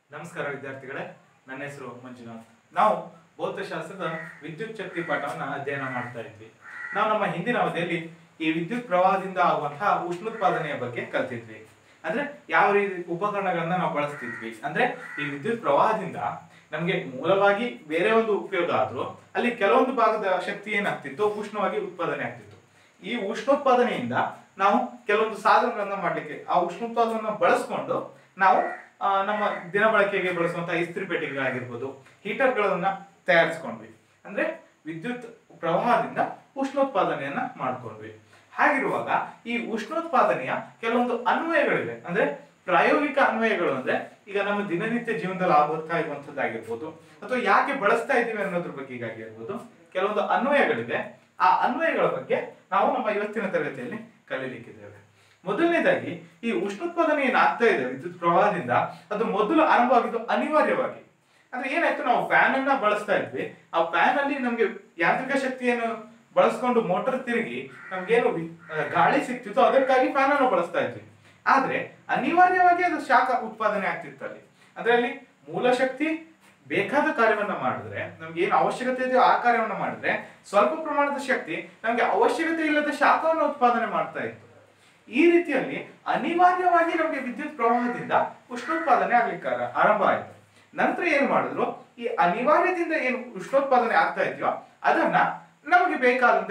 ನಮಸ್ಕಾರ ವಿದ್ಯಾರ್ಥಿಗಳೇ, ನನ್ನ ಹೆಸರು ಮಂಜುನಾಥ್. ನಾವು ಭೌತಶಾಸ್ತ್ರದ ವಿದ್ಯುತ್ ಶಕ್ತಿ ಪಾಠವನ್ನ ಅಧ್ಯಯನ ಮಾಡ್ತಾ ಇದ್ವಿ. ನಾವು ನಮ್ಮ ಹಿಂದಿನ ಅವಧಿಯಲ್ಲಿ ಈ ವಿದ್ಯುತ್ ಪ್ರವಾಹದಿಂದ ಆಗುವಂತಹ ಉಷ್ಣೋತ್ಪಾದನೆಯ ಬಗ್ಗೆ ಕಲ್ತಿದ್ವಿ. ಅಂದ್ರೆ ಯಾವ ರೀತಿ ಉಪಕರಣಗಳನ್ನ ನಾವು ಬಳಸ್ತಿದ್ವಿ, ಅಂದ್ರೆ ಈ ವಿದ್ಯುತ್ ಪ್ರವಾಹದಿಂದ ನಮ್ಗೆ ಮೂಲವಾಗಿ ಬೇರೆ ಒಂದು ಉಪಯೋಗ ಆದ್ರೂ ಅಲ್ಲಿ ಕೆಲವೊಂದು ಭಾಗದ ಶಕ್ತಿ ಏನಾಗ್ತಿತ್ತು, ಉಷ್ಣವಾಗಿ ಉತ್ಪಾದನೆ ಆಗ್ತಿತ್ತು. ಈ ಉಷ್ಣೋತ್ಪಾದನೆಯಿಂದ ನಾವು ಕೆಲವೊಂದು ಸಾಧನಗಳನ್ನ ಮಾಡ್ಲಿಕ್ಕೆ ಆ ಉಷ್ಣೋತ್ಪಾದನೆಯನ್ನ ಬಳಸ್ಕೊಂಡು ನಾವು ನಮ್ಮ ದಿನ ಬಳಕೆಗೆ ಬಳಸುವಂತಹ ಇಸ್ತ್ರಿ ಪೆಟ್ಟಿಗೆ ಆಗಿರ್ಬೋದು, ಹೀಟರ್ಗಳನ್ನ ತಯಾರಿಸ್ಕೊಂಡ್ವಿ. ಅಂದ್ರೆ ವಿದ್ಯುತ್ ಪ್ರವಾಹದಿಂದ ಉಷ್ಣೋತ್ಪಾದನೆಯನ್ನ ಮಾಡ್ಕೊಂಡ್ವಿ. ಹಾಗಿರುವಾಗ ಈ ಉಷ್ಣೋತ್ಪಾದನೆಯ ಕೆಲವೊಂದು ಅನ್ವಯಗಳಿವೆ. ಅಂದ್ರೆ ಪ್ರಾಯೋಗಿಕ ಅನ್ವಯಗಳು ಅಂದ್ರೆ ಈಗ ನಮ್ಮ ದಿನನಿತ್ಯ ಜೀವನದಲ್ಲಿ ಆಗುತ್ತಾ ಇರುವಂತದ್ದಾಗಿರ್ಬೋದು, ಅಥವಾ ಯಾಕೆ ಬಳಸ್ತಾ ಇದ್ದೀವಿ ಅನ್ನೋದ್ರ ಬಗ್ಗೆ ಆಗಿರ್ಬೋದು, ಕೆಲವೊಂದು ಅನ್ವಯಗಳಿವೆ. ಆ ಅನ್ವಯಗಳ ಬಗ್ಗೆ ನಾವು ನಮ್ಮ ಇವತ್ತಿನ ತರಗತಿಯಲ್ಲಿ ಕಲೀಲಿಕ್ಕಿದ್ದೇವೆ. ಮೊದಲನೇದಾಗಿ ಈ ಉಷ್ಣೋತ್ಪಾದನೆ ಏನಾಗ್ತಾ ಇದೆ ವಿದ್ಯುತ್ ಪ್ರವಾಹದಿಂದ, ಅದು ಮೊದಲು ಆರಂಭವಾಗಿದ್ದು ಅನಿವಾರ್ಯವಾಗಿ. ಅಂದ್ರೆ ಏನಾಯ್ತು, ನಾವು ಫ್ಯಾನ್ ಅನ್ನ ಬಳಸ್ತಾ ಇದ್ವಿ. ಆ ಫ್ಯಾನ್ ಅಲ್ಲಿ ನಮ್ಗೆ ಯಾಂತ್ರಿಕ ಶಕ್ತಿಯನ್ನು ಬಳಸ್ಕೊಂಡು ಮೋಟರ್ ತಿರುಗಿ ನಮ್ಗೇನು ಗಾಳಿ ಸಿಕ್ತಿತ್ತು, ಅದಕ್ಕಾಗಿ ಫ್ಯಾನ್ ಅನ್ನು ಬಳಸ್ತಾ ಇದ್ವಿ. ಆದ್ರೆ ಅನಿವಾರ್ಯವಾಗಿ ಅದು ಶಾಖ ಉತ್ಪಾದನೆ ಆಗ್ತಿತ್ತು ಅಲ್ಲಿ. ಅಂದ್ರೆ ಅಲ್ಲಿ ಮೂಲ ಶಕ್ತಿ ಬೇಕಾದ ಕಾರ್ಯವನ್ನ ಮಾಡಿದ್ರೆ, ನಮ್ಗೆ ಏನು ಅವಶ್ಯಕತೆ ಇದೆಯೋ ಆ ಕಾರ್ಯವನ್ನ ಮಾಡಿದ್ರೆ, ಸ್ವಲ್ಪ ಪ್ರಮಾಣದ ಶಕ್ತಿ ನಮ್ಗೆ ಅವಶ್ಯಕತೆ ಇಲ್ಲದ ಶಾಖವನ್ನು ಉತ್ಪಾದನೆ ಮಾಡ್ತಾ ಇತ್ತು. ಈ ರೀತಿಯಲ್ಲಿ ಅನಿವಾರ್ಯವಾಗಿ ನಮಗೆ ವಿದ್ಯುತ್ ಪ್ರವಾಹದಿಂದ ಉಷ್ಣೋತ್ಪಾದನೆ ಆಗ್ಲಿಕ್ಕೆ ಆರಂಭ ಆಯ್ತು. ನಂತರ ಏನ್ ಮಾಡಿದ್ರು, ಈ ಅನಿವಾರ್ಯದಿಂದ ಏನು ಉಷ್ಣೋತ್ಪಾದನೆ ಆಗ್ತಾ ಇದೆಯೋ ಅದನ್ನ ನಮಗೆ ಬೇಕಾದಂತೆ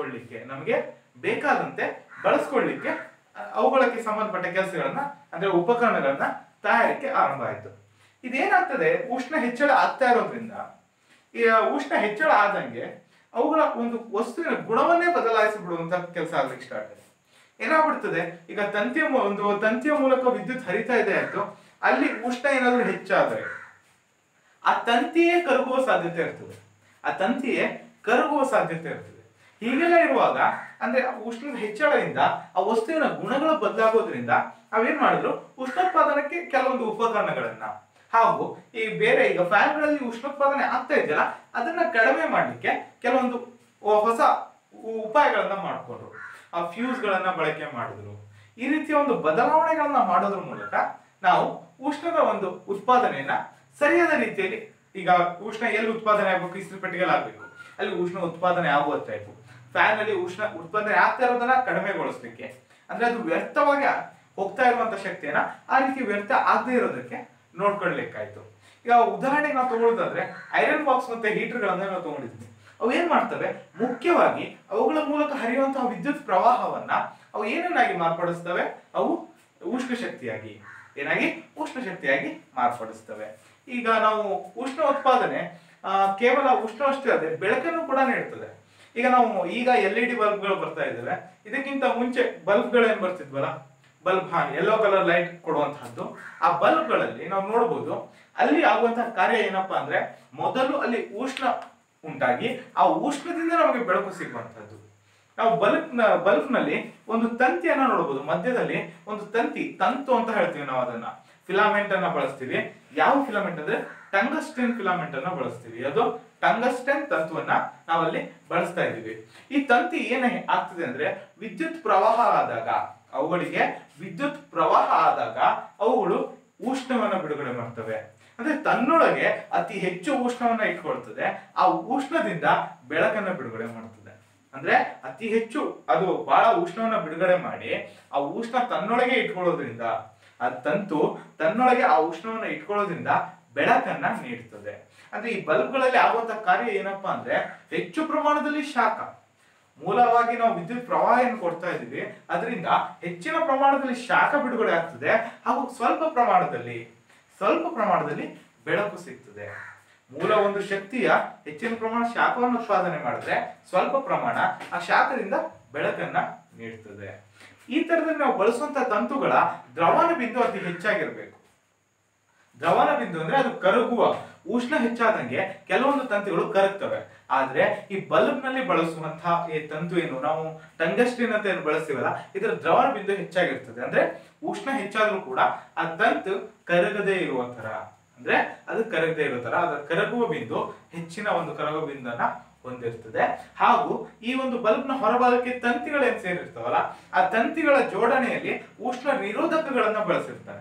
ಬಳಸ್ಕೊಳ್ಳಿಕ್ಕೆ ಅವುಗಳಿಗೆ ಸಂಬಂಧಪಟ್ಟ ಕೆಲಸಗಳನ್ನ, ಅಂದ್ರೆ ಉಪಕರಣಗಳನ್ನ ತಯಾರಿಕೆ ಆರಂಭ ಆಯ್ತು. ಇದೇನಾಗ್ತದೆ, ಉಷ್ಣ ಹೆಚ್ಚಳ ಆಗ್ತಾ ಇರೋದ್ರಿಂದ ಈ ಉಷ್ಣ ಹೆಚ್ಚಳ ಆದಂಗೆ ಅವುಗಳ ಒಂದು ವಸ್ತುವಿನ ಗುಣವನ್ನೇ ಬದಲಾಯಿಸಿ ಬಿಡುವಂತ ಕೆಲಸ ಆಗ್ಲಿಕ್ಕೆ ಸ್ಟಾರ್ಟ್ ಆಯ್ತು. ಏನಾಗ್ಬಿಡ್ತದೆ, ಈಗ ತಂತಿಯ ಮೂಲಕ ವಿದ್ಯುತ್ ಹರಿತಾ ಇದೆ ಆಯ್ತು, ಅಲ್ಲಿ ಉಷ್ಣ ಏನಾದ್ರೂ ಹೆಚ್ಚಾದ್ರೆ ಆ ತಂತಿಯೇ ಕರಗುವ ಸಾಧ್ಯತೆ ಇರ್ತದೆ. ಹೀಗೆಲ್ಲ ಇರುವಾಗ ಅಂದ್ರೆ ಉಷ್ಣದ ಹೆಚ್ಚಳದಿಂದ ಆ ವಸ್ತುವಿನ ಗುಣಗಳು ಬದಲಾಗೋದ್ರಿಂದ ನಾವೇನ್ ಮಾಡಿದ್ರು, ಉಷ್ಣೋತ್ಪಾದನಕ್ಕೆ ಕೆಲವೊಂದು ಉಪಕರಣಗಳನ್ನ ಹಾಗೂ ಈ ಬೇರೆ ಈಗ ಫ್ಯಾನ್ಗಳಲ್ಲಿ ಉಷ್ಣೋತ್ಪಾದನೆ ಆಗ್ತಾ ಇದೆಯಲ್ಲ, ಅದನ್ನ ಕಡಿಮೆ ಮಾಡ್ಲಿಕ್ಕೆ ಕೆಲವೊಂದು ಹೊಸ ಉಪಾಯಗಳನ್ನ ಮಾಡ್ಕೊಂಡ್ರು. ಆ ಫ್ಯೂಸ್ ಗಳನ್ನ ಬಳಕೆ ಮಾಡಿದ್ರು. ಈ ರೀತಿಯ ಒಂದು ಬದಲಾವಣೆಗಳನ್ನ ಮಾಡೋದ್ರ ಮೂಲಕ ನಾವು ಉಷ್ಣದ ಒಂದು ಉತ್ಪಾದನೆಯನ್ನ ಸರಿಯಾದ ರೀತಿಯಲ್ಲಿ, ಈಗ ಉಷ್ಣ ಎಲ್ಲಿ ಉತ್ಪಾದನೆ ಆಗ್ಬೇಕು, ಇಸ್ತ್ರಿ ಪೆಟ್ಟಿಗೆಲ್ ಆಗ್ಬೇಕು, ಅಲ್ಲಿ ಉಷ್ಣ ಉತ್ಪಾದನೆ ಆಗುವ ಟೈಪು. ಫ್ಯಾನ್ ಅಲ್ಲಿ ಉಷ್ಣ ಉತ್ಪಾದನೆ ಆಗ್ತಾ ಇರೋದನ್ನ ಕಡಿಮೆಗೊಳಿಸ್ಲಿಕ್ಕೆ, ಅಂದ್ರೆ ಅದು ವ್ಯರ್ಥವಾಗಿ ಹೋಗ್ತಾ ಇರುವಂತ ಶಕ್ತಿಯನ್ನ ಆ ರೀತಿ ವ್ಯರ್ಥ ಆಗದೆ ಇರೋದಕ್ಕೆ ನೋಡ್ಕೊಳ್ಲಿಕ್ಕಾಯ್ತು. ಈಗ ಉದಾಹರಣೆಗೆ ನಾವು ತಗೊಳ್ಳೋದಾದ್ರೆ ಐರನ್ ಬಾಕ್ಸ್ ಮತ್ತೆ ಹೀಟರ್ ಗಳನ್ನ ನಾವು ತಗೊಂಡಿದ್ವಿ. ಅವು ಏನ್ ಮಾಡ್ತವೆ, ಮುಖ್ಯವಾಗಿ ಅವುಗಳ ಮೂಲಕ ಹರಿಯುವಂತಹ ವಿದ್ಯುತ್ ಪ್ರವಾಹವನ್ನ ಅವು ಏನನ್ನಾಗಿ ಮಾರ್ಪಡಿಸ್ತವೆ, ಅವು ಉಷ್ಣ ಶಕ್ತಿಯಾಗಿ ಮಾರ್ಪಡಿಸ್ತವೆ. ಈಗ ನಾವು ಉಷ್ಣ ಉತ್ಪಾದನೆ ಕೇವಲ ಉಷ್ಣ ಅಷ್ಟೇ ಅಲ್ಲದೆ ಬೆಳಕನ್ನು ಕೂಡ ನೀಡ್ತದೆ. ಈಗ LED ಬಲ್ಬ್ಗಳು ಬರ್ತಾ ಇದ್ದಾವೆ. ಇದಕ್ಕಿಂತ ಮುಂಚೆ ಬಲ್ಬ್ಗಳು ಏನ್ ಬರ್ತಿದ್ವಲ್ಲ, ಯೆಲ್ಲೋ ಕಲರ್ ಲೈಟ್ ಕೊಡುವಂತಹದ್ದು. ಆ ಬಲ್ಬ್ಗಳಲ್ಲಿ ನಾವು ನೋಡಬಹುದು, ಅಲ್ಲಿ ಆಗುವಂತಹ ಕಾರ್ಯ ಏನಪ್ಪಾ ಅಂದ್ರೆ, ಮೊದಲು ಅಲ್ಲಿ ಉಷ್ಣ ಉಂಟಾಗಿ ಆ ಉಷ್ಣದಿಂದ ನಮಗೆ ಬೆಳಕು ಸಿಗುವಂತಹದ್ದು. ನಾವು ಬಲ್ಬ್ ನಲ್ಲಿ ಒಂದು ತಂತಿಯನ್ನ ನೋಡಬಹುದು. ಮಧ್ಯದಲ್ಲಿ ಒಂದು ತಂತು ಅಂತ ಹೇಳ್ತೀವಿ ನಾವು, ಅದನ್ನ ಫಿಲಾಮೆಂಟ್ ಅನ್ನ ಬಳಸ್ತೀವಿ. ಯಾವ ಫಿಲಾಮೆಂಟ್ ಅಂದ್ರೆ ಟಂಗಸ್ಟನ್ ಫಿಲಾಮೆಂಟ್ ಅನ್ನ ಬಳಸ್ತೀವಿ. ಅದು ಟಂಗಸ್ಟನ್ ತಂತುವನ್ನ ನಾವಲ್ಲಿ ಬಳಸ್ತಾ ಇದ್ದೀವಿ. ಈ ತಂತಿ ಏನ ಆಗ್ತದೆ ಅಂದ್ರೆ, ವಿದ್ಯುತ್ ಪ್ರವಾಹ ಆದಾಗ ಅವುಗಳು ಉಷ್ಣವನ್ನ ಬಿಡುಗಡೆ ಮಾಡ್ತವೆ. ಅಂದ್ರೆ ತನ್ನೊಳಗೆ ಅತಿ ಹೆಚ್ಚು ಉಷ್ಣವನ್ನ ಇಟ್ಕೊಳ್ತದೆ. ಆ ಉಷ್ಣದಿಂದ ಬೆಳಕನ್ನ ಬಿಡುಗಡೆ ಮಾಡ್ತದೆ. ಅಂದ್ರೆ ಅತಿ ಹೆಚ್ಚು ಅದು ಬಹಳ ಉಷ್ಣವನ್ನ ಬಿಡುಗಡೆ ಮಾಡಿ ಆ ಉಷ್ಣ ತನ್ನೊಳಗೆ ಇಟ್ಕೊಳ್ಳೋದ್ರಿಂದ, ಆ ತಂತು ತನ್ನೊಳಗೆ ಆ ಉಷ್ಣವನ್ನ ಇಟ್ಕೊಳ್ಳೋದ್ರಿಂದ ಬೆಳಕನ್ನ ನೀಡುತ್ತದೆ. ಅಂದ್ರೆ ಈ ಬಲ್ಬ್ಗಳಲ್ಲಿ ಆಗುವಂತಹ ಕಾರ್ಯ ಏನಪ್ಪಾ ಅಂದ್ರೆ, ಹೆಚ್ಚು ಪ್ರಮಾಣದಲ್ಲಿ ಶಾಖ, ಮೂಲವಾಗಿ ನಾವು ವಿದ್ಯುತ್ ಪ್ರವಾಹವನ್ನು ಕೊಡ್ತಾ ಇದೀವಿ, ಅದರಿಂದ ಹೆಚ್ಚಿನ ಪ್ರಮಾಣದಲ್ಲಿ ಶಾಖ ಬಿಡುಗಡೆ ಆಗ್ತದೆ, ಹಾಗೂ ಸ್ವಲ್ಪ ಪ್ರಮಾಣದಲ್ಲಿ ಬೆಳಕು ಸಿಗ್ತದೆ. ಮೂಲ ಒಂದು ಶಕ್ತಿಯ ಹೆಚ್ಚಿನ ಪ್ರಮಾಣ ಶಾಖವನ್ನು ಉತ್ಪಾದನೆ ಮಾಡಿದ್ರೆ ಸ್ವಲ್ಪ ಪ್ರಮಾಣ ಆ ಶಾಖದಿಂದ ಬೆಳಕನ್ನ ನೀಡ್ತದೆ. ಈ ತರದಲ್ಲಿ ನಾವು ಬಳಸುವಂತಹ ತಂತುಗಳ ದ್ರವಣ ಬಿಂದು ಅತಿ ಹೆಚ್ಚಾಗಿರ್ಬೇಕು. ದ್ರವಣ ಬಿಂದು ಅಂದ್ರೆ ಅದು ಕರಗುವ, ಉಷ್ಣ ಹೆಚ್ಚಾದಂಗೆ ಕೆಲವೊಂದು ತಂತಿಗಳು ಕರಗ್ತವೆ. ಆದ್ರೆ ಈ ಬಲ್ಬ್ ನಲ್ಲಿ ಬಳಸುವಂತಹ ಈ ತಂತು ಏನು ನಾವು ಟಂಗಸ್ಟನ್ ಅಂತ ಏನು ಬಳಸ್ತೀವಲ್ಲ, ಇದರ ದ್ರವಣ ಬಿಂದು ಹೆಚ್ಚಾಗಿರ್ತದೆ. ಅಂದ್ರೆ ಉಷ್ಣ ಹೆಚ್ಚಾದ್ರೂ ಕೂಡ ಆ ತಂತು ಕರಗದೇ ಇರೋ ತರ ಅದರ ಕರಗುವ ಬಿಂದು ಹೆಚ್ಚಿನ ಒಂದು ಕರಗುವ ಬಿಂದನ್ನ ಹೊಂದಿರ್ತದೆ. ಹಾಗೂ ಈ ಒಂದು ಬಲ್ಬ್ ನ ಹೊರಭಾಗಕ್ಕೆ ತಂತಿಗಳೇನು ಸೇರಿರ್ತಾವಲ್ಲ, ಆ ತಂತಿಗಳ ಜೋಡಣೆಯಲ್ಲಿ ಉಷ್ಣ ನಿರೋಧಕಗಳನ್ನ ಬಳಸಿರ್ತಾರೆ.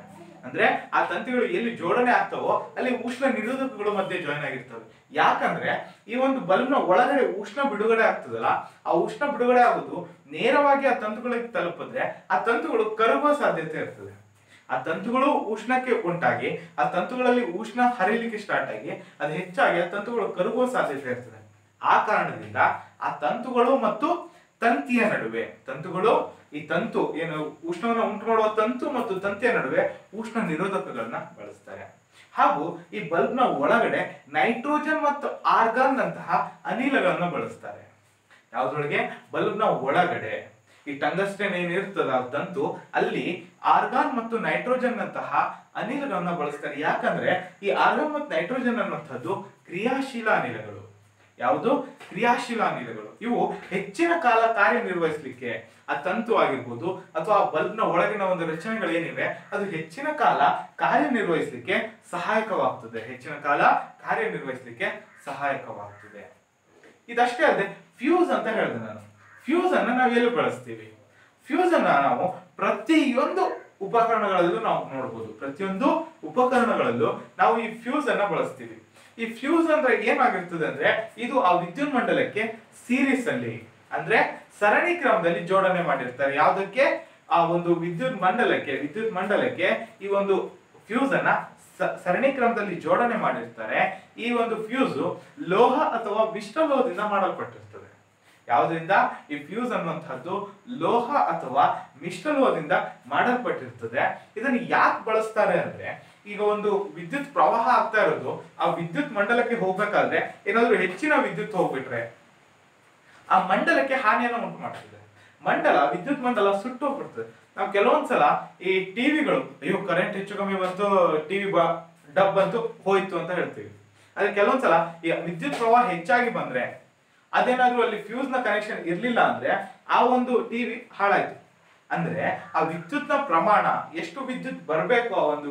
ಅಂದ್ರೆ ಆ ತಂತಿಗಳು ಎಲ್ಲಿ ಜೋಡಣೆ ಆಗ್ತಾವೋ ಅಲ್ಲಿ ಉಷ್ಣ ನಿರೋಧಕಗಳು ಮಧ್ಯೆ ಜಾಯಿನ್ ಆಗಿರ್ತವೆ. ಯಾಕಂದ್ರೆ ಈ ಒಂದು ಬಲ್ಬ್ ನ ಒಳಗಡೆ ಉಷ್ಣ ಬಿಡುಗಡೆ ಆಗ್ತದಲ್ಲ, ಆ ಉಷ್ಣ ಬಿಡುಗಡೆ ಆಗುದು ನೇರವಾಗಿ ಆ ತಂತುಗಳಿಗೆ ತಲುಪಿದ್ರೆ ಆ ತಂತುಗಳು ಕರಗುವ ಸಾಧ್ಯತೆ ಇರ್ತದೆ. ಆ ತಂತುಗಳು ಉಷ್ಣಕ್ಕೆ ಉಂಟಾಗಿ ಆ ತಂತುಗಳಲ್ಲಿ ಉಷ್ಣ ಹರಿಲಿಕ್ಕೆ ಸ್ಟಾರ್ಟ್ ಆಗಿ ಅದು ಹೆಚ್ಚಾಗಿ ಆ ತಂತುಗಳು ಕರಗುವ ಸಾಧ್ಯತೆ ಇರ್ತದೆ. ಆ ಕಾರಣದಿಂದ ಆ ತಂತುಗಳು ಮತ್ತು ತಂತಿಯ ನಡುವೆ, ತಂತುಗಳು ಈ ತಂತು ಏನು ಉಷ್ಣವನ್ನು ಉಂಟು ಮಾಡುವ ತಂತು ಮತ್ತು ತಂತಿಯ ನಡುವೆ ಉಷ್ಣ ನಿರೋಧಕಗಳನ್ನ ಬಳಸ್ತಾರೆ. ಹಾಗೂ ಈ ಬಲ್ಬ್ ನ ಒಳಗಡೆ ನೈಟ್ರೋಜನ್ ಮತ್ತು ಆರ್ಗಾನ್ ನಂತಹ ಅನಿಲಗಳನ್ನ ಬಳಸ್ತಾರೆ. ಯಾವ್ದ್ರೊಳಗೆ? ಬಲ್ಬ್ ನ ಒಳಗಡೆ ಈ ಟಂಗಸ್ಟನ್ ಏನಿರ್ತದ ಆ ತಂತು ಅಲ್ಲಿ ಆರ್ಗಾನ್ ಮತ್ತು ನೈಟ್ರೋಜನ್ ನಂತಹ ಅನಿಲಗಳನ್ನ ಬಳಸ್ತಾರೆ. ಯಾಕಂದ್ರೆ ಈ ಆರ್ಗಾನ್ ಮತ್ತು ನೈಟ್ರೋಜನ್ ಅನ್ನುವಂಥದ್ದು ಕ್ರಿಯಾಶೀಲ ಅನಿಲಗಳು. ಯಾವುದು? ಕ್ರಿಯಾಶೀಲ ಅನಿಲಗಳು. ಇವು ಹೆಚ್ಚಿನ ಕಾಲ ಕಾರ್ಯನಿರ್ವಹಿಸಲಿಕ್ಕೆ, ಆ ತಂತು ಆಗಿರ್ಬೋದು ಅಥವಾ ಬಲ್ಬ್ ನ ಒಳಗಿನ ಒಂದು ರಚನೆಗಳು ಏನಿವೆ ಅದು ಹೆಚ್ಚಿನ ಕಾಲ ಕಾರ್ಯನಿರ್ವಹಿಸಲಿಕ್ಕೆ ಸಹಾಯಕವಾಗ್ತದೆ. ಹೆಚ್ಚಿನ ಕಾಲ ಕಾರ್ಯನಿರ್ವಹಿಸಲಿಕ್ಕೆ ಸಹಾಯಕವಾಗ್ತದೆ. ಇದಷ್ಟೇ ಅಲ್ಲದೆ ಫ್ಯೂಸ್ ಅಂತ ಹೇಳಿದೆ ನಾನು. ಫ್ಯೂಸ್ ಅನ್ನ ನಾವು ಎಲ್ಲಿ ಬಳಸ್ತೀವಿ? ಫ್ಯೂಸ್ ಅನ್ನ ನಾವು ಪ್ರತಿಯೊಂದು ಉಪಕರಣಗಳಲ್ಲೂ ನಾವು ನೋಡಬಹುದು. ಪ್ರತಿಯೊಂದು ಉಪಕರಣಗಳಲ್ಲೂ ನಾವು ಈ ಫ್ಯೂಸ್ ಅನ್ನ ಬಳಸ್ತೀವಿ. ಈ ಫ್ಯೂಸ್ ಅಂದ್ರೆ ಏನಾಗಿರ್ತದೆ ಅಂದ್ರೆ ಇದು ಆ ವಿದ್ಯುತ್ ಮಂಡಲಕ್ಕೆ ಸೀರೀಸ್ ಅಲ್ಲಿ ಅಂದ್ರೆ ಸರಣಿ ಕ್ರಮದಲ್ಲಿ ಜೋಡಣೆ ಮಾಡಿರ್ತಾರೆ. ಯಾವುದಕ್ಕೆ? ಆ ಒಂದು ವಿದ್ಯುತ್ ಮಂಡಲಕ್ಕೆ ಈ ಒಂದು ಫ್ಯೂಸ್ ಅನ್ನ ಸರಣಿ ಕ್ರಮದಲ್ಲಿ ಜೋಡಣೆ ಮಾಡಿರ್ತಾರೆ. ಈ ಒಂದು ಫ್ಯೂಸ್ ಲೋಹ ಅಥವಾ ಮಿಶ್ರಲೋಹದಿಂದ ಮಾಡಲ್ಪಟ್ಟಿರ್ತದೆ. ಯಾವುದರಿಂದ? ಈ ಫ್ಯೂಸ್ ಅನ್ನುವಂತಹದ್ದು ಲೋಹ ಅಥವಾ ಮಿಶ್ರಲೋಹದಿಂದ ಮಾಡಲ್ಪಟ್ಟಿರ್ತದೆ. ಇದನ್ನು ಯಾಕೆ ಬಳಸ್ತಾರೆ ಅಂದ್ರೆ, ಈಗ ಒಂದು ವಿದ್ಯುತ್ ಪ್ರವಾಹ ಆಗ್ತಾ ಇರೋದು ಆ ವಿದ್ಯುತ್ ಮಂಡಲಕ್ಕೆ ಹೋಗ್ಬೇಕಾದ್ರೆ ಏನಾದ್ರೂ ಹೆಚ್ಚಿನ ವಿದ್ಯುತ್ ಹೋಗ್ಬಿಟ್ರೆ ಆ ಮಂಡಲಕ್ಕೆ ಹಾನಿಯನ್ನು ಉಂಟು ಮಾಡ್ತದೆ. ವಿದ್ಯುತ್ ಮಂಡಲ ಸುಟ್ಟು ಹೋಗ್ಬಿಡ್ತದೆ. ನಾವು ಕೆಲವೊಂದ್ಸಲ ಈ ಟಿವಿಗಳು, ಅಯ್ಯೋ ಕರೆಂಟ್ ಹೆಚ್ಚು ಕಮ್ಮಿ ಬಂತು, ಟಿವಿ ಡಬ್ ಅಂತೂ ಹೋಯ್ತು ಅಂತ ಹೇಳ್ತೀವಿ. ಆದ್ರೆ ಕೆಲವೊಂದ್ಸಲ ಈ ವಿದ್ಯುತ್ ಪ್ರವಾಹ ಹೆಚ್ಚಾಗಿ ಬಂದ್ರೆ ಅದೇನಾದ್ರೂ ಅಲ್ಲಿ ಫ್ಯೂಸ್ ನ ಕನೆಕ್ಷನ್ ಇರ್ಲಿಲ್ಲ ಅಂದ್ರೆ ಆ ಒಂದು ಟಿವಿ ಹಾಳಾಯ್ತು. ಅಂದ್ರೆ ಆ ವಿದ್ಯುತ್ ನ ಪ್ರಮಾಣ, ಎಷ್ಟು ವಿದ್ಯುತ್ ಬರಬೇಕು ಆ ಒಂದು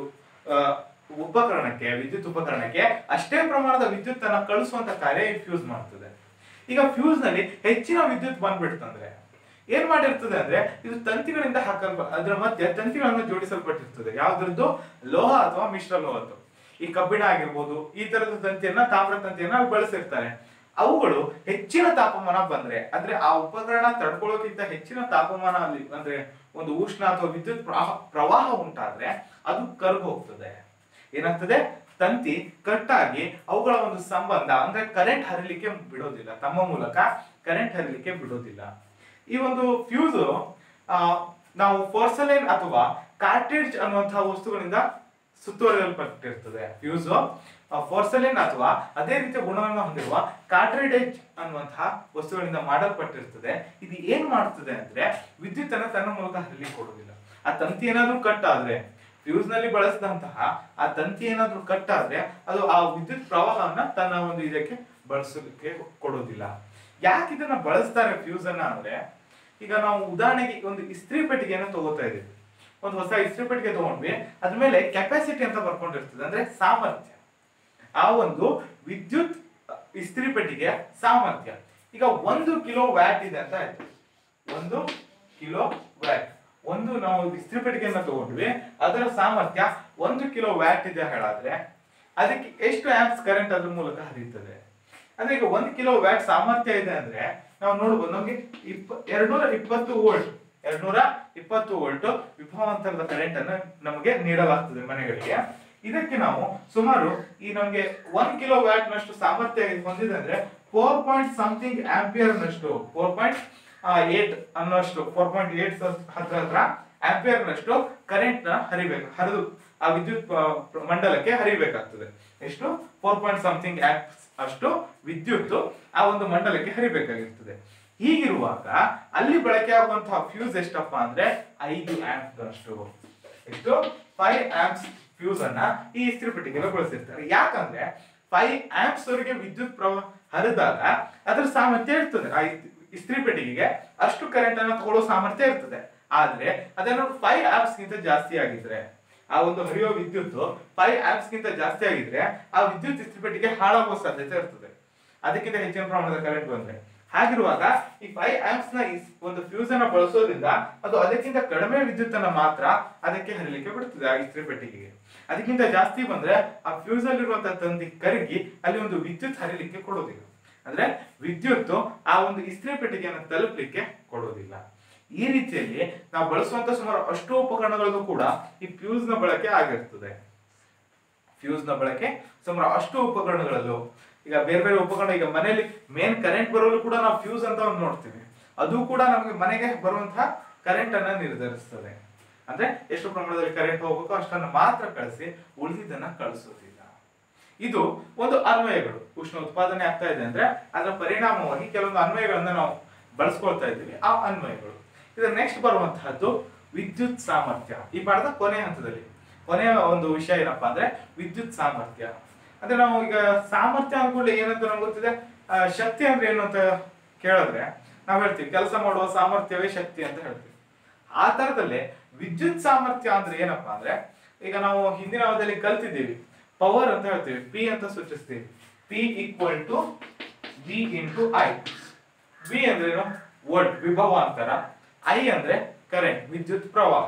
ವಿದ್ಯುತ್ ಉಪಕರಣಕ್ಕೆ ಅಷ್ಟೇ ಪ್ರಮಾಣದ ವಿದ್ಯುತ್ ಅನ್ನ ಕಳಿಸುವಂತ ಕಾರ್ಯ ಈ ಫ್ಯೂಸ್ ಮಾಡ್ತದೆ. ಈಗ ಫ್ಯೂಸ್ ನಲ್ಲಿ ಹೆಚ್ಚಿನ ವಿದ್ಯುತ್ ಬಂದ್ಬಿಡ್ತಂದ್ರೆ ಏನ್ ಮಾಡಿರ್ತದೆ ಅಂದ್ರೆ ಇದು ತಂತಿಗಳಿಂದ ಅದರ ಮಧ್ಯೆ ತಂತಿಗಳನ್ನು ಜೋಡಿಸಲ್ಪಟ್ಟಿರ್ತದೆ. ಯಾವ್ದ್ರದ್ದು? ಲೋಹ ಅಥವಾ ಮಿಶ್ರಲೋಹದ್ದು. ಈ ಕಬ್ಬಿಣ ಆಗಿರ್ಬೋದು, ಈ ತರದ ತಂತಿಯನ್ನ, ತಾಮ್ರ ತಂತಿಯನ್ನ ಬಳಸಿರ್ತಾರೆ. ಅವುಗಳು ಹೆಚ್ಚಿನ ತಾಪಮಾನ ಬಂದ್ರೆ ಅಂದ್ರೆ ಆ ಉಪಕರಣ ತಡ್ಕೊಳ್ಳೋಕ್ಕಿಂತ ಹೆಚ್ಚಿನ ತಾಪಮಾನ ಅಲ್ಲಿ ಅಂದ್ರೆ ಒಂದು ಉಷ್ಣ ಅಥವಾ ವಿದ್ಯುತ್ ಪ್ರವಾಹ ಉಂಟಾದ್ರೆ ಅದು ಕರಗಿ ಹೋಗ್ತದೆ. ಏನಾಗ್ತದೆ? ತಂತಿ ಕಟ್ಟಾಗಿ ಅವುಗಳ ಒಂದು ಸಂಬಂಧ ಅಂದ್ರೆ ಕರೆಂಟ್ ಹರಿಲಿಕ್ಕೆ ಬಿಡೋದಿಲ್ಲ, ತಮ್ಮ ಮೂಲಕ ಕರೆಂಟ್ ಹರಿಲಿಕ್ಕೆ ಬಿಡೋದಿಲ್ಲ. ಈ ಒಂದು ಫ್ಯೂಸ್ ನಾವು ಪೋರ್ಸಲೈನ್ ಅಥವಾ ಕಾರ್ಟ್ರಿಡ್ಜ್ ಅನ್ನುವಂತಹ ವಸ್ತುಗಳಿಂದ ಸುತ್ತುವರಿಯಲ್ಪಟ್ಟಿರ್ತದೆ. ಫ್ಯೂಸ್ ಪೋರ್ಸಲೈನ್ ಅಥವಾ ಅದೇ ರೀತಿಯ ಗುಣವನ್ನು ಹೊಂದಿರುವ ಕಾರ್ಟ್ರಿಡ್ಜ್ ಅನ್ನುವಂತಹ ವಸ್ತುಗಳಿಂದ ಮಾಡಲ್ಪಟ್ಟಿರ್ತದೆ. ಇದು ಏನ್ ಮಾಡ್ತದೆ ಅಂದ್ರೆ ವಿದ್ಯುತ್ ಅನ್ನು ತನ್ನ ಮೂಲಕ ಹರಿಲಿಕ್ಕೆ ಕೊಡುವುದಿಲ್ಲ. ಆ ತಂತಿ ಏನಾದ್ರೂ ಕಟ್ ಆದ್ರೆ, ಫ್ಯೂಸ್ ನಲ್ಲಿ ಬಳಸಿದಂತಹ ಆ ತಂತಿ ಏನಾದ್ರೂ ಕಟ್ ಆದ್ರೆ ಅದು ಆ ವಿದ್ಯುತ್ ಪ್ರವಾಹವನ್ನ ತನ್ನ ಒಂದು ಇದಕ್ಕೆ ಬಳಸಲಿಕ್ಕೆ ಕೊಡೋದಿಲ್ಲ. ಯಾಕೆ ಇದನ್ನ ಬಳಸ್ತಾರೆ ಫ್ಯೂಸ್ ಅನ್ನ ಅಂದ್ರೆ, ಈಗ ನಾವು ಉದಾಹರಣೆಗೆ ಒಂದು ಇಸ್ತ್ರಿ ಪೆಟ್ಟಿಗೆಯನ್ನು ತಗೋತಾ ಇದೀವಿ. ಒಂದು ಹೊಸ ಇಸ್ತ್ರಿ ಪೆಟ್ಟಿಗೆ ತಗೊಂಡ್ವಿ, ಅದ್ರ ಮೇಲೆ ಕೆಪಾಸಿಟಿ ಅಂತ ಬರ್ಕೊಂಡಿರ್ತದೆ, ಅಂದ್ರೆ ಸಾಮರ್ಥ್ಯ. ಆ ಒಂದು ವಿದ್ಯುತ್ ಇಸ್ತ್ರಿ ಪೆಟ್ಟಿಗೆಯ ಸಾಮರ್ಥ್ಯ ಈಗ 1 ಕಿಲೋ ವ್ಯಾಟ್ ಇದೆ ಅಂತ ಆಯ್ತು. 1 ಕಿಲೋ ವ್ಯಾಟ್. ನಾವು ಇಸ್ತ್ರಿ ಪೆಟ್ಟಿಗೆಯನ್ನ ತಗೊಂಡ್ವಿ, ಅದರ ಸಾಮರ್ಥ್ಯ 1 ಕಿಲೋ ವ್ಯಾಟ್ ಇದೆ ಹೇಳಾದ್ರೆ ಅದಕ್ಕೆ ಎಷ್ಟು ಆಂಪ್ಸ್ ಕರೆಂಟ್ ಅದ್ರ ಮೂಲಕ ಹರಿಯುತ್ತದೆ? ಅಂದ್ರೆ ಈಗ 1 ಕಿಲೋ ವ್ಯಾಟ್ ಸಾಮರ್ಥ್ಯ ಇದೆ ಅಂದ್ರೆ ನಾವು ನೋಡಬಹುದು, ನಮ್ಗೆ 220 ವೋಲ್ಟ್ ವಿಭವಾಂತರದ ಕರೆಂಟ್ ಅನ್ನು ನಮಗೆ ನೀಡಲಾಗ್ತದೆ ಮನೆಗಳಿಗೆ. ಇದಕ್ಕೆ ನಾವು ಸುಮಾರು ಈ ನಮಗೆ 1 ಕಿಲೋ ವ್ಯಾಟ್ ನಷ್ಟು ಸಾಮರ್ಥ್ಯ ಹೊಂದಿದೆ ಅಂದ್ರೆ 4 ಸಮಥಿಂಗ್ ಆಂಪಿಯರ್ ನಷ್ಟು 4.8 ಅನ್ನೋಷ್ಟು 4.8 ಹತ್ರ ಆಂಪಿಯರ್ ನಷ್ಟು ಕರೆಂಟ್ ನ ಹರಿದು ಆ ವಿದ್ಯುತ್ ಮಂಡಲಕ್ಕೆ ಹರಿಬೇಕಾಗ್ತದೆ. ಎಷ್ಟು? 4 ಸಮಥಿಂಗ್ ಆಂಪ್ಸ್ ಅಷ್ಟು ವಿದ್ಯುತ್ ಆ ಒಂದು ಮಂಡಲಕ್ಕೆ ಹರಿಬೇಕಾಗಿರ್ತದೆ. ಹೀಗಿರುವಾಗ ಅಲ್ಲಿ ಬಳಕೆ ಆಗುವಂತಹ ಫ್ಯೂಸ್ ಎಷ್ಟಪ್ಪ ಅಂದ್ರೆ 5 ಆಂಪ್ಸ್ ಅಷ್ಟು. ಎಷ್ಟು? 5 ಆಂಪ್ಸ್ ಫ್ಯೂಸ್ ಅನ್ನ ಈ ಇಸ್ತ್ರಿ ಪೆಟ್ಟಿಗೆಗೆ ಬಳಸಿರ್ತಾರೆ. ಯಾಕಂದ್ರೆ 5 ಆಂಪ್ಸ್ ವರೆಗೆ ವಿದ್ಯುತ್ ಪ್ರವಾಹ ಹರಿದಾಗ ಅದರ ಸಾಮರ್ಥ್ಯ ಇರ್ತದೆ. ಆ ಇಸ್ತ್ರಿ ಪೆಟ್ಟಿಗೆಗೆ ಅಷ್ಟು ಕರೆಂಟ್ ಅನ್ನ ತಗೊಳ್ಳೋ ಸಾಮರ್ಥ್ಯ ಇರ್ತದೆ. ಆದ್ರೆ ಅದೇನೋ 5 ಆಂಪ್ಸ್ ಗಿಂತ ಜಾಸ್ತಿ ಆಗಿದ್ರೆ, ಆ ಒಂದು ಹರಿಯುವ ವಿದ್ಯುತ್ 5 ಆಂಪ್ಸ್ ಗಿಂತ ಜಾಸ್ತಿ ಆಗಿದ್ರೆ ಆ ವಿದ್ಯುತ್ ಇಸ್ತ್ರಿ ಪೆಟ್ಟಿಗೆ ಹಾಳಾಗುವ ಸಾಧ್ಯತೆ ಇರ್ತದೆ. ಅದಕ್ಕಿಂತ ಹೆಚ್ಚಿನ ಪ್ರಮಾಣದ ಕರೆಂಟ್ ಬಂದ್ರೆ ಹಾಗಿರುವಾಗ ಈ 5 ಆಂಪ್ಸ್ ನ ಒಂದು ಫ್ಯೂಸ್ ಅನ್ನ ಬಳಸೋದ್ರಿಂದ ಅದು ಅದಕ್ಕಿಂತ ಕಡಿಮೆ ವಿದ್ಯುತ್ ಅನ್ನ ಮಾತ್ರ ಅದಕ್ಕೆ ಹರಿಲಿಕ್ಕೆ ಬಿಡುತ್ತದೆ ಆ ಇಸ್ತ್ರಿ ಪೆಟ್ಟಿಗೆಗೆ. ಅದಕ್ಕಿಂತ ಜಾಸ್ತಿ ಬಂದ್ರೆ ಆ ಫ್ಯೂಸ್ ಅಲ್ಲಿರುವಂತಹ ತಂತಿ ಕರಗಿ ಅಲ್ಲಿ ಒಂದು ವಿದ್ಯುತ್ ಹರಿಲಿಕ್ಕೆ ಕೊಡೋದಿಲ್ಲ. ಅಂದ್ರೆ ವಿದ್ಯುತ್ ಆ ಒಂದು ಇಸ್ತ್ರಿ ಪೆಟ್ಟಿಗೆಯನ್ನು ತಲುಪಲಿಕ್ಕೆ ಕೊಡೋದಿಲ್ಲ. ಈ ರೀತಿಯಲ್ಲಿ ನಾವು ಬಳಸುವಂತ ಸುಮಾರು ಅಷ್ಟು ಉಪಕರಣಗಳಿಗೂ ಕೂಡ ಈ ಫ್ಯೂಸ್ ನ ಬಳಕೆ ಆಗಿರ್ತದೆ. ಫ್ಯೂಸ್ ನ ಬಳಕೆ ಸುಮಾರು ಅಷ್ಟು ಉಪಕರಣಗಳಲ್ಲೂ ಈಗ ಬೇರೆ ಬೇರೆ ಉಪಕರಣ, ಈಗ ಮನೆಯಲ್ಲಿ ಮೇನ್ ಕರೆಂಟ್ ಬರೋಲು ಕೂಡ ನಾವು ಫ್ಯೂಸ್ ಅಂತ ಒಂದು ನೋಡ್ತೀವಿ. ಅದು ಕೂಡ ನಮಗೆ ಮನೆಗೆ ಬರುವಂತಹ ಕರೆಂಟ್ ಅನ್ನ ನಿರ್ಧರಿಸ್ತದೆ. ಅಂದ್ರೆ ಎಷ್ಟು ಪ್ರಮಾಣದಲ್ಲಿ ಕರೆಂಟ್ ಹೋಗಬೇಕೋ ಅಷ್ಟನ್ನು ಮಾತ್ರ ಕಳಿಸಿ ಉಳಿದಿದ್ದನ್ನ ಕಳಿಸೋದಿಲ್ಲ. ಇದು ಒಂದು ಅನ್ವಯಗಳು. ಉಷ್ಣ ಉತ್ಪಾದನೆ ಆಗ್ತಾ ಇದೆ ಅಂದ್ರೆ ಅದರ ಪರಿಣಾಮವಾಗಿ ಕೆಲವೊಂದು ಅನ್ವಯಗಳನ್ನ ನಾವು ಬಳಸ್ಕೊಳ್ತಾ ಇದ್ದೀವಿ. ಆ ಅನ್ವಯಗಳು. ಇದರ ನೆಕ್ಸ್ಟ್ ಬರುವಂತಹದ್ದು ವಿದ್ಯುತ್ ಸಾಮರ್ಥ್ಯ. ಈ ಪಾಠದ ಕೊನೆಯ ಹಂತದಲ್ಲಿ ಕೊನೆಯ ಒಂದು ವಿಷಯ ಏನಪ್ಪಾ ಅಂದ್ರೆ ವಿದ್ಯುತ್ ಸಾಮರ್ಥ್ಯ. ಅಂದ್ರೆ ನಾವು ಈಗ ಸಾಮರ್ಥ್ಯ ಅನ್ಕೊಂಡ್ರೆ ಏನಂತ ನಮ್ಗೆ ಗೊತ್ತಿದೆ. ಶಕ್ತಿ ಅಂದ್ರೆ ಏನು ಅಂತ ಕೇಳಿದ್ರೆ ನಾವ್ ಹೇಳ್ತೀವಿ ಕೆಲಸ ಮಾಡುವ ಸಾಮರ್ಥ್ಯವೇ ಶಕ್ತಿ ಅಂತ ಹೇಳ್ತೀವಿ. ಆ ತರದಲ್ಲೇ ವಿದ್ಯುತ್ ಸಾಮರ್ಥ್ಯ ಅಂದ್ರೆ ಏನಪ್ಪಾ ಅಂದ್ರೆ ಈಗ ನಾವು ಹಿಂದಿನ ಅವಧಿಯಲ್ಲಿ ಕಲ್ತಿದ್ದೀವಿ. ಪವರ್ ಅಂತ ಹೇಳ್ತೀವಿ, ಪಿ ಅಂತ ಸೂಚಿಸ್ತೀವಿ. P equal to V into I. V ಅಂದ್ರೆ ಏನು? ವೋಲ್ಟ್, ವಿಭವಾಂತರ. ಐ ಅಂದ್ರೆ ಕರೆಂಟ್, ವಿದ್ಯುತ್ ಪ್ರವಾಹ.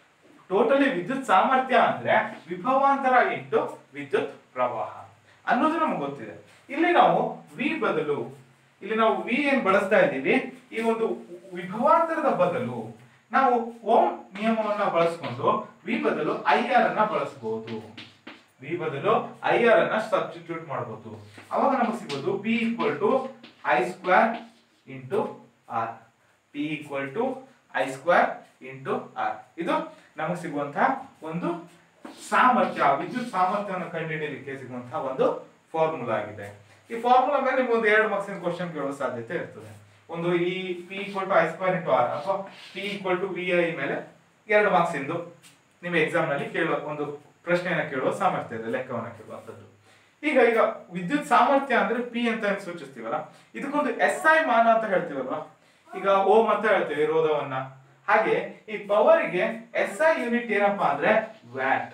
ಟೋಟಲಿ ವಿದ್ಯುತ್ ಸಾಮರ್ಥ್ಯ ಅಂದ್ರೆ ವಿಭವಾಂತರ ಇಂಟು ವಿದ್ಯುತ್ ಪ್ರವಾಹ ಅನ್ನೋದು ನಮ್ಗೆ ಗೊತ್ತಿದೆ. ಇಲ್ಲಿ ನಾವು ವಿ ಬದಲು ಇಲ್ಲಿ ನಾವು ವಿ ಏನ್ ಬಳಸ್ತಾ ಇದ್ದೀವಿ, ಈ ಒಂದು ವಿಭವಾಂತರದ ಬದಲು ನಾವು ಓಮ್ ನಿಯಮವನ್ನ ಬಳಸ್ಕೊಂಡು ವಿ ಬದಲು ಐ ಆರ್ ಅನ್ನ ಬಳಸಬಹುದು. ವಿ ಬದಲು ಐ ಆರ್ ಅನ್ನ ಸಬ್ಸ್ಟಿಟ್ಯೂಟ್ ಮಾಡಬಹುದು. ಅವಾಗ ನಮಗೆ ಸಿಗೋದು P equal to I square into R. P equal to I square into R. ಇದು ನಮಗೆ ಸಿಗುವಂತಹ ಒಂದು ಸಾಮರ್ಥ್ಯ, ವಿದ್ಯುತ್ ಸಾಮರ್ಥ್ಯವನ್ನು ಕಂಡುಹಿಡಿಯಲಿಕ್ಕೆ ಸಿಗುವಂತಹ ಒಂದು ಫಾರ್ಮುಲಾ ಆಗಿದೆ. ಈ ಫಾರ್ಮುಲಾ ಮೇಲೆ ನಿಮಗೆ 2 ಮಾರ್ಕ್ಸಿನ ಕ್ವಶನ್ ಕೇಳುವ ಸಾಧ್ಯತೆ ಇರ್ತದೆ. ಒಂದು ಈ P equal to I square into R ಅಥವಾ P equal to V I ಮೇಲೆ 2 ಮಾರ್ಕ್ಸ್ ಇಂದು ನಿಮ್ಮ ಎಕ್ಸಾಮ್ ನಲ್ಲಿ ಕೇಳುವ ಒಂದು ಪ್ರಶ್ನೆಯನ್ನ ಕೇಳುವ ಸಾಮರ್ಥ್ಯ ಇದೆ, ಲೆಕ್ಕವನ್ನ ಕೇಳುವಂತದ್ದು. ಈಗ ವಿದ್ಯುತ್ ಸಾಮರ್ಥ್ಯ ಅಂದ್ರೆ ಪಿ ಅಂತ ಸೂಚಿಸ್ತೀವಲ್ಲ, ಇದಕ್ಕೊಂದು ಎಸ್ ಐ ಮಾನ ಅಂತ ಹೇಳ್ತೀವಲ್ವಾ. ಈಗ ಓಮ್ ಅಂತ ಹೇಳ್ತೀವಿ ರೋಧವನ್ನ. ಹಾಗೆ ಈ ಪವರ್ ಗೆ ಎಸ್ ಐ ಯೂನಿಟ್ ಏನಪ್ಪಾ ಅಂದ್ರೆ ವ್ಯಾಟ್.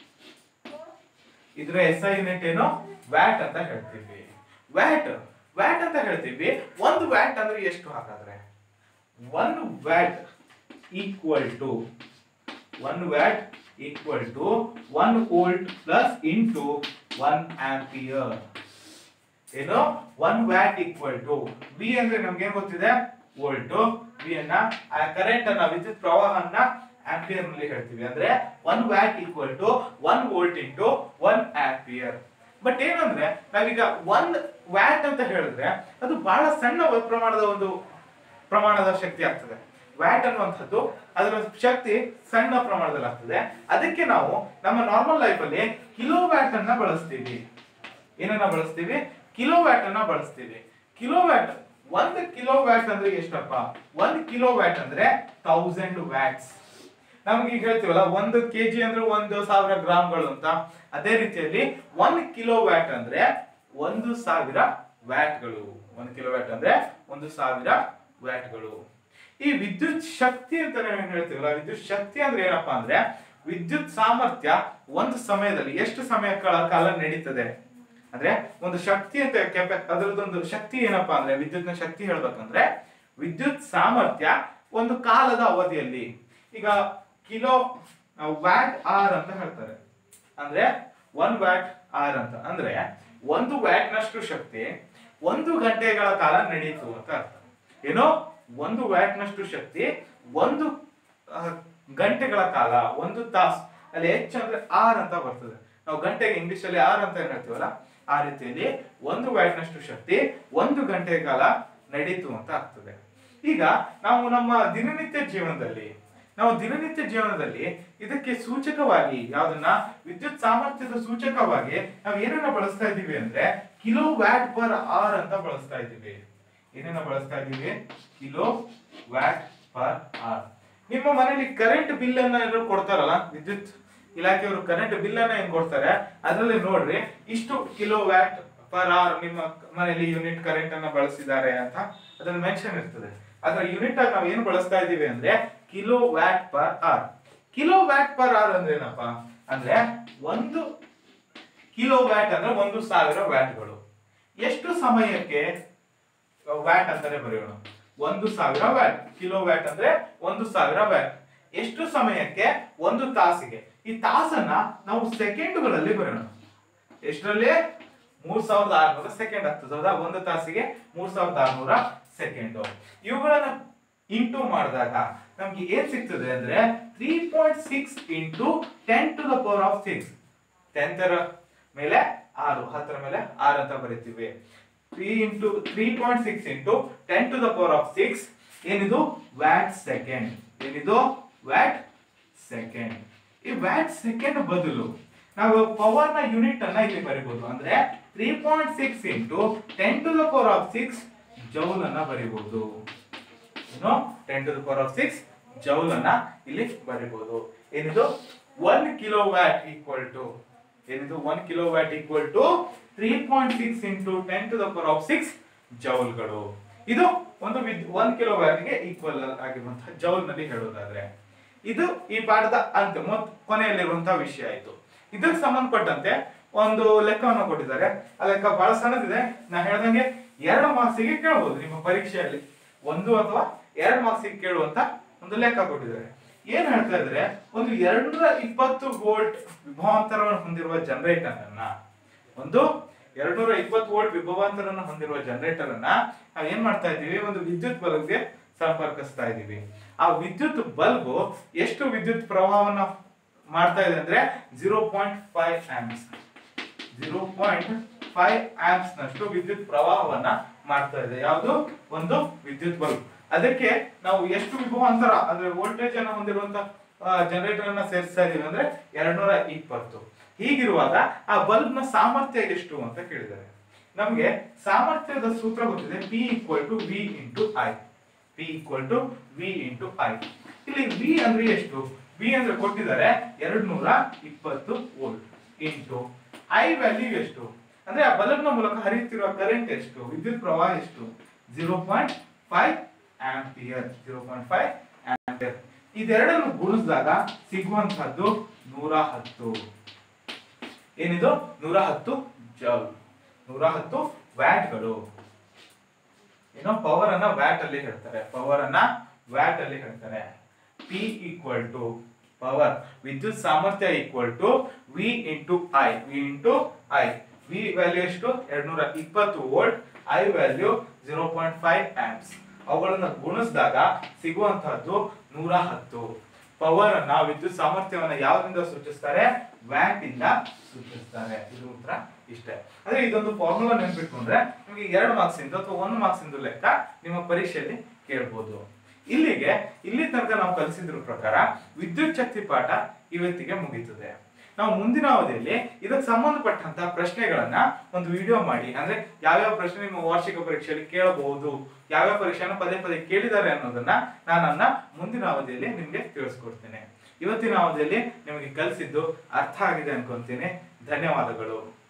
ಇದ್ರ ಎಸ್ ಐ ಯೂನಿಟ್ ಏನು? ವ್ಯಾಟ್ ಅಂತ ಹೇಳ್ತೀವಿ. ವ್ಯಾಟ್ ಅಂತ ಹೇಳ್ತೀವಿ. 1 ವ್ಯಾಟ್ ಅಂದ್ರೆ ಎಷ್ಟು ಹಾಗಾದ್ರೆ? 1 watt equal to 1 watt equal to 1 volt plus into 1 ampere. ಏನು? 1 ವ್ಯಾಟ್ ಈಕ್ವಲ್ ಟು ವಿ ಅಂದ್ರೆ ನಮ್ಗೆ ಏನ್ ಗೊತ್ತಿದೆ? ವೋಲ್ಟ್. ವಿ ಅನ್ನ ಕರೆಂಟ್ ಅನ್ನ, ವಿದ್ಯುತ್ ಪ್ರವಾಹನ ಆಂಪಿಯರ್ ನಲ್ಲಿ ಹೇಳ್ತೀವಿ. ಅಂದ್ರೆ 1 watt equal to 1 volt into 1 ampere. But ಏನಂದ್ರೆ ನಾವೀಗ 1 ವ್ಯಾಟ್ ಅಂತ ಹೇಳಿದ್ರೆ ಅದು ಬಹಳ ಸಣ್ಣ ಪ್ರಮಾಣದ ಶಕ್ತಿ ಆಗ್ತದೆ. ವ್ಯಾಟ್ ಅನ್ನುವಂಥದ್ದು ಅದರ ಶಕ್ತಿ ಸಣ್ಣ ಪ್ರಮಾಣದಲ್ಲಿ ಆಗ್ತದೆ. ಅದಕ್ಕೆ ನಾವು ನಮ್ಮ ನಾರ್ಮಲ್ ಲೈಫ್ ಅಲ್ಲಿ ಕಿಲೋ ವ್ಯಾಟ್ ಅನ್ನ ಬಳಸ್ತೀವಿ. ಏನನ್ನ ಬಳಸ್ತೀವಿ? ಕಿಲೋ ವ್ಯಾಟ್ ಅನ್ನ ಬಳಸ್ತೀವಿ. ಕಿಲೋವ್ಯಾಟ್, 1 ಕಿಲೋ ವ್ಯಾಟ್ ಅಂದ್ರೆ ಎಷ್ಟಪ್ಪ? 1 ಕಿಲೋ ವ್ಯಾಟ್ ಅಂದ್ರೆ 1000 ವ್ಯಾಟ್ಸ್. ನಮ್ಗೆ ಈಗ ಹೇಳ್ತೀವಲ್ಲ 1 ಕೆಜಿ ಅಂದ್ರೆ 1000 ಗ್ರಾಮ್ಗಳು ಅಂತ. ಅದೇ ರೀತಿಯಲ್ಲಿ 1 ಕಿಲೋ ವ್ಯಾಟ್ ಅಂದ್ರೆ 1000 ವ್ಯಾಟ್ಗಳು. 1 ಕಿಲೋ ವ್ಯಾಟ್ ಅಂದ್ರೆ 1000 ವ್ಯಾಟ್ಗಳು. ಈ ವಿದ್ಯುತ್ ಶಕ್ತಿ ಅಂತ ನಾವು ಹೇಳ್ತೀವಲ್ಲ, ವಿದ್ಯುತ್ ಶಕ್ತಿ ಅಂದ್ರೆ ಏನಪ್ಪಾ ಅಂದ್ರೆ ವಿದ್ಯುತ್ ಸಾಮರ್ಥ್ಯ ಒಂದು ಸಮಯದಲ್ಲಿ ಎಷ್ಟು ಸಮಯ ಕಾಲ ನಡೀತದೆ ಅಂದ್ರೆ ಒಂದು ಶಕ್ತಿ ಅಂತ ಅದರದೊಂದು ಶಕ್ತಿ ಏನಪ್ಪಾ ಅಂದ್ರೆ ವಿದ್ಯುತ್ನ ಶಕ್ತಿ ಹೇಳ್ಬೇಕಂದ್ರೆ ವಿದ್ಯುತ್ ಸಾಮರ್ಥ್ಯ ಒಂದು ಕಾಲದ ಅವಧಿಯಲ್ಲಿ. ಈಗ ಕಿಲೋ ವ್ಯಾಟ್ ಆರ್ ಅಂತ ಹೇಳ್ತಾರೆ. ಅಂದ್ರೆ 1 ವ್ಯಾಟ್ ಆರ್ ಅಂತ ಅಂದ್ರೆ 1 ವ್ಯಾಟ್ ನಷ್ಟು ಶಕ್ತಿ 1 ಗಂಟೆಗಳ ಕಾಲ ನಡೆಯಿತು ಅಂತ ಅರ್ಥ. ಏನೋ 1 ವ್ಯಾಟ್ ನಷ್ಟು ಶಕ್ತಿ 1 ಗಂಟೆಗಳ ಕಾಲ, 1 ತಾಸು. ಅಲ್ಲಿ ಎಚ್ ಅಂದ್ರೆ ಆರ್ ಅಂತ ಬರ್ತದೆ. ನಾವು ಗಂಟೆಗೆ ಇಂಗ್ಲಿಷ್ ಅಲ್ಲಿ ಆರ್ ಅಂತ ಹೇಳ್ತೀವಲ್ಲ, ಆ ರೀತಿಯಲ್ಲಿ 1 ವ್ಯಾಟ್ ನಷ್ಟು ಶಕ್ತಿ 1 ಗಂಟೆ ಕಾಲ ನಡೀತು ಅಂತ ಆಗ್ತದೆ. ಈಗ ನಾವು ನಮ್ಮ ದಿನನಿತ್ಯ ಜೀವನದಲ್ಲಿ ಇದಕ್ಕೆ ಸೂಚಕವಾಗಿ ಯಾವ್ದನ್ನ ವಿದ್ಯುತ್ ಸಾಮರ್ಥ್ಯದ ಸೂಚಕವಾಗಿ ನಾವು ಏನನ್ನ ಬಳಸ್ತಾ ಇದ್ದೀವಿ ಅಂದ್ರೆ ಕಿಲೋ ವ್ಯಾಟ್ ಪರ್ ಅವರ್ ಅಂತ ಬಳಸ್ತಾ ಇದ್ದೀವಿ. ಏನನ್ನ ಬಳಸ್ತಾ ಇದ್ದೀವಿ? Kilo watt per hour. ನಿಮ್ಮ ಮನೆಯಲ್ಲಿ ಕರೆಂಟ್ ಬಿಲ್ ಅನ್ನ ಎಲ್ಲರೂ ಕೊಡ್ತಾರಲ್ಲ, ವಿದ್ಯುತ್ ಇಲಾಖೆಯವರು ಕರೆಂಟ್ ಬಿಲ್ ಅನ್ನ ಏನ್ ಕೊಡ್ತಾರೆ ಅದರಲ್ಲಿ ನೋಡ್ರಿ ಇಷ್ಟು ಕಿಲೋ ವ್ಯಾಟ್ ಪರ್ ಅವರ್ ನಿಮ್ಮ ಮನೆಯಲ್ಲಿ ಯೂನಿಟ್ ಕರೆಂಟ್ ಅನ್ನ ಬಳಸಿದ್ದಾರೆ ಅಂತ ಅದನ್ನ ಮೆನ್ಷನ್ ಇರ್ತದೆ. ಅದರ ಯೂನಿಟ್ ಆಗಿ ನಾವು ಏನು ಬಳಸ್ತಾ ಇದೀವಿ ಅಂದ್ರೆ kilo watt per hour. Kilo watt per hour ಅಂದ್ರೆ ಏನಪ್ಪಾ ಅಂದ್ರೆ 1 ಕಿಲೋ ವ್ಯಾಟ್ ಅಂದ್ರೆ 1000 ವ್ಯಾಟ್ಗಳು. ಎಷ್ಟು ಸಮಯಕ್ಕೆ ವ್ಯಾಟ್ ಅಂತಾನೆ ಬರೆಯೋಣ. 1000 ವ್ಯಾಟ್. ಕಿಲೋ ವ್ಯಾಟ್ ಅಂದ್ರೆ 1000 ವ್ಯಾಟ್. ಎಷ್ಟು ಸಮಯಕ್ಕೆ? 1 ತಾಸಿಗೆ. ಈ ತಾಸನ್ನ ನಾವು ಸೆಕೆಂಡುಗಳಲ್ಲಿ ಬರೆಯೋಣ. ಎಷ್ಟರಲ್ಲಿ? 3600 ಸೆಕೆಂಡ್ ಆಗ್ತದೆ ಹೌದಾ? 1 ತಾಸಿಗೆ 3600 ಸೆಕೆಂಡ್. ಇವುಗಳನ್ನ ಇಂಟು ಮಾಡಿದಾಗ ನಮ್ಗೆ ಏನ್ ಸಿಗ್ತದೆ ಅಂದ್ರೆ 3.6 into 10 to the power of 6. 10ರ ಮೇಲೆ 6, 10ರ ಮೇಲೆ 6 ಅಂತ ಬರೀತೀವಿ. 3.6 into 10 to the power of 6 ಏನಿದು? Watt second. ಏನಿದು? Watt second. ಈ ವ್ಯಾಟ್ ಸೆಕೆಂಡ್ ಬದಲು ನಾವು ಪವರ್ ನ ಯೂನಿಟ್ ಅನ್ನ ಇಲ್ಲಿ ಬರೀಬಹುದು. ಅಂದ್ರೆ 3.6 into 10 to the power of 6 joule ಅನ್ನ ಬರೀಬಹುದು. 10 to the power of 6 joule ಅನ್ನ ಇಲ್ಲಿ ಬರೀಬಹುದು. ಏನಿದು? 1 ಕಿಲೋವ್ಯಾಟ್ ಈಕ್ವಲ್ ಟು ಏನಿದು? 1 kilowatt equal to 3.6 into 10 to the power of 6 ಜೌಲ್ಗಳು. ಇದು ಒಂದು 1 ಕಿಲೋವ್ಯಾಟ್ ಗೆ ಈಕ್ವಲ್ ಆಗಿರುವಂತಹ ಜೌಲ್ ನಲ್ಲಿ ಹೇಳೋದಾದ್ರೆ ಇದು ಈ ಪಾಠದ ಅಂತ್ಯ ಕೊನೆಯಲ್ಲಿರುವಂತಹ ವಿಷಯ ಆಯ್ತು. ಇದಕ್ಕೆ ಸಂಬಂಧಪಟ್ಟಂತೆ ಒಂದು ಲೆಕ್ಕವನ್ನು ಕೊಟ್ಟಿದ್ದಾರೆ. ಆ ಲೆಕ್ಕ ಬಹಳ ಸಣ್ಣದಿದೆ. ನಾ ಹೇಳ್ದಂಗೆ 2 ಮಾರ್ಕ್ಸಿಗೆ ಕೇಳಬಹುದು ನಿಮ್ಮ ಪರೀಕ್ಷೆಯಲ್ಲಿ. 1 ಅಥವಾ 2 ಮಾರ್ಕ್ಸಿಗೆ ಕೇಳುವಂತ ಒಂದು ಲೆಕ್ಕ ಕೊಟ್ಟಿದ್ದಾರೆ. ಏನ್ ಹೇಳ್ತಾ ಇದ್ರೆ, ಒಂದು 220 ವೋಲ್ಟ್ ವಿಭವಾಂತರವನ್ನು ಹೊಂದಿರುವ ಜನರೇಟರ್ ಅನ್ನ ಒಂದು 220 ವೋಲ್ಟ್ ವಿಭವಾಂತರವನ್ನು ಹೊಂದಿರುವ ಜನರೇಟರ್ ಅನ್ನ ನಾವು ಏನ್ ಮಾಡ್ತಾ ಇದೀವಿ? ಒಂದು ವಿದ್ಯುತ್ ಬಲ್ಬ್ಗೆ ಸಂಪರ್ಕಿಸ್ತಾ ಇದೀವಿ. ಆ ವಿದ್ಯುತ್ ಬಲ್ಬ್ ಎಷ್ಟು ವಿದ್ಯುತ್ ಪ್ರವಾಹವನ್ನ ಮಾಡ್ತಾ ಇದೆ ಅಂದ್ರೆ 0.5 ಆಂಪ್ಸ್. 0.5 ಆಂಪ್ಸ್ ನಷ್ಟು ವಿದ್ಯುತ್ ಪ್ರವಾಹವನ್ನ ಮಾಡ್ತಾ ಇದೆ. ಯಾವುದು? ಒಂದು ವಿದ್ಯುತ್ ಬಲ್ಬ್. ಅದಕ್ಕೆ ನಾವು ಎಷ್ಟು ವಿಭವಾಂತರ ಅಂದ್ರೆ ವೋಲ್ಟೇಜ್ ಅನ್ನು ಹೊಂದಿರುವಂತ ಜನರೇಟರ್ ಅನ್ನ ಸೇರಿಸ್ತಾ ಇದೀವಿ ಅಂದ್ರೆ 220. ಹೀಗಿರುವಾಗ ಆ ಬಲ್ಬ್ ನ ಸಾಮರ್ಥ್ಯ ಎಷ್ಟು ಅಂತ ಕೇಳಿದ್ದಾರೆ. ನಮಗೆ ಸಾಮರ್ಥ್ಯದ ಸೂತ್ರ ಗೊತ್ತಿದೆ. P = V × I. P = V × I. ಇಲ್ಲಿ V ಅಂದ್ರೆ ಎಷ್ಟು? V ಅಂದ್ರೆ ಕೊಟ್ಟಿದ್ದಾರೆ 220 ವೋಲ್ಟ್ ಇಂಟು I ವ್ಯಾಲ್ಯೂ ಎಷ್ಟು ಅಂದ್ರೆ ಆ ಬಲ್ಬ್ ನ ಮೂಲಕ ಹರಿಯುತ್ತಿರುವ ಕರೆಂಟ್ ಎಷ್ಟು? ವಿದ್ಯುತ್ ಪ್ರವಾಹ ಎಷ್ಟು? 0.5 ಆಂಪಿಯರ್. 0.5 ಆಂಪಿಯರ್. ಇದೆರಡನ್ನು ಗುಣಿಸಿದಾಗ ಸಿಗುವಂತದ್ದು 110. ಏನಿದು? 110 ಜೌಲ್. 110 ವ್ಯಾಟ್ಗಳು. ಏನೋ ಪವರ್ ಅನ್ನ ವ್ಯಾಟ್ ಅಲ್ಲಿ ಹೇಳ್ತಾರೆ. ಪವರ್ ಅನ್ನ ವ್ಯಾಟ್ ಅಲ್ಲಿ ಹೇಳ್ತಾರೆ. P = ಪವರ್ ವಿದ್ಯುತ್ ಸಾಮರ್ಥ್ಯ = V × I. V × I. V value ಎಷ್ಟು? 220 ವೋಲ್ಟ್. I value 0.5 amps. ಅವುಗಳನ್ನು ಗುಣಿಸಿದಾಗ ಸಿಗುವಂತಹದ್ದು 110. ಪವರ್ ಅನ್ನ ವಿದ್ಯುತ್ ಸಾಮರ್ಥ್ಯವನ್ನ ಯಾವ್ದ್ರಿಂದ ಸೂಚಿಸ್ತಾರೆ? ವ್ಯಾಟ್ ಇಂದ ಸೂಚಿಸ್ತಾರೆ. ಇದು ಉತ್ತರ ಇಷ್ಟೇ. ಅಂದ್ರೆ ಇದೊಂದು ಫಾರ್ಮುಲಾ ನೆನಪಿಟ್ಕೊಂಡ್ರೆ ನಿಮಗೆ 2 ಮಾರ್ಕ್ಸ್ ಇಂದ ಅಥವಾ 1 ಮಾರ್ಕ್ಸ್ ಇಂದ ಲೆಕ್ಕ ನಿಮ್ಮ ಪರೀಕ್ಷೆಯಲ್ಲಿ ಕೇಳಬಹುದು. ಇಲ್ಲಿ ತನಕ ನಾವು ಕಲಿಸಿದ್ರ ಪ್ರಕಾರ ವಿದ್ಯುತ್ ಶಕ್ತಿ ಪಾಠ ಇವತ್ತಿಗೆ ಮುಗೀತದೆ. ನಾವು ಮುಂದಿನ ಅವಧಿಯಲ್ಲಿ ಇದಕ್ಕೆ ಸಂಬಂಧಪಟ್ಟಂತಹ ಪ್ರಶ್ನೆಗಳನ್ನ ಒಂದು ವಿಡಿಯೋ ಮಾಡಿ, ಅಂದ್ರೆ ಯಾವ್ಯಾವ ಪ್ರಶ್ನೆ ನಿಮ್ಮ ವಾರ್ಷಿಕ ಪರೀಕ್ಷೆಯಲ್ಲಿ ಕೇಳಬಹುದು, ಯಾವ್ಯಾವ ಪರೀಕ್ಷೆಯನ್ನು ಪದೇ ಪದೇ ಕೇಳಿದ್ದಾರೆ ಅನ್ನೋದನ್ನ ನಾನು ಮುಂದಿನ ಅವಧಿಯಲ್ಲಿ ನಿಮ್ಗೆ ತಿಳಿಸ್ಕೊಡ್ತೇನೆ. ಇವತ್ತಿನ ಅವಧಿಯಲ್ಲಿ ನಿಮಗೆ ಕಲಿಸಿದ್ದು ಅರ್ಥ ಆಗಿದೆ ಅನ್ಕೊಂತೀನಿ. ಧನ್ಯವಾದಗಳು.